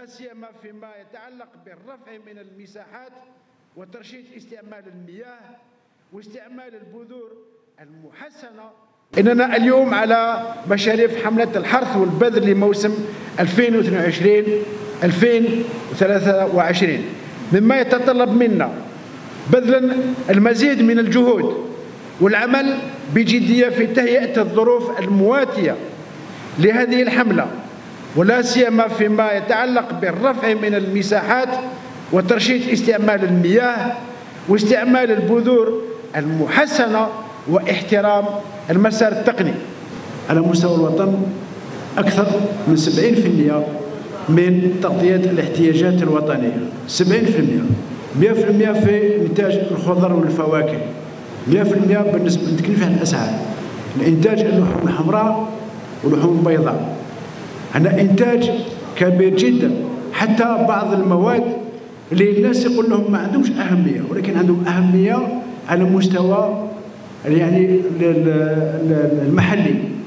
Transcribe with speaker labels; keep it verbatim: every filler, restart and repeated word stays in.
Speaker 1: ولا سيما فيما يتعلق بالرفع من المساحات وترشيد استعمال المياه واستعمال البذور المحسنة. إننا اليوم على مشارف حملة الحرث والبذر لموسم ألفين واثنين وعشرين ألفين وثلاثة وعشرين، مما يتطلب منا بذل المزيد من الجهود والعمل بجدية في تهيئة الظروف المواتية لهذه الحملة، ولا سيما فيما يتعلق بالرفع من المساحات وترشيد استعمال المياه واستعمال البذور المحسنة واحترام المسار التقني.
Speaker 2: على مستوى الوطن أكثر من سبعين بالمئة من تغطية الاحتياجات الوطنية، سبعين بالمئة، مئة بالمئة في إنتاج الخضر والفواكه، مئة بالمئة بالنسبة نتكلم عن الأسعار، الإنتاج اللحوم الحمراء واللحوم البيضاء. عندنا إنتاج كبير جدا، حتى بعض المواد اللي الناس يقول لهم ما عندهمش أهمية ولكن عندهم أهمية على مستوى يعني المحلي.